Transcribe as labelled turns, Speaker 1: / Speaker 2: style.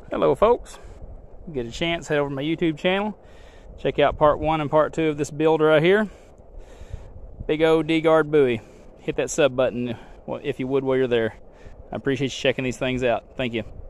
Speaker 1: Hello folks, get a chance, head over to my YouTube channel, check out part 1 and part 2 of this build right here. Big old D-guard Bowie. Hit that sub button if you would while you're there. I appreciate you checking these things out. Thank you.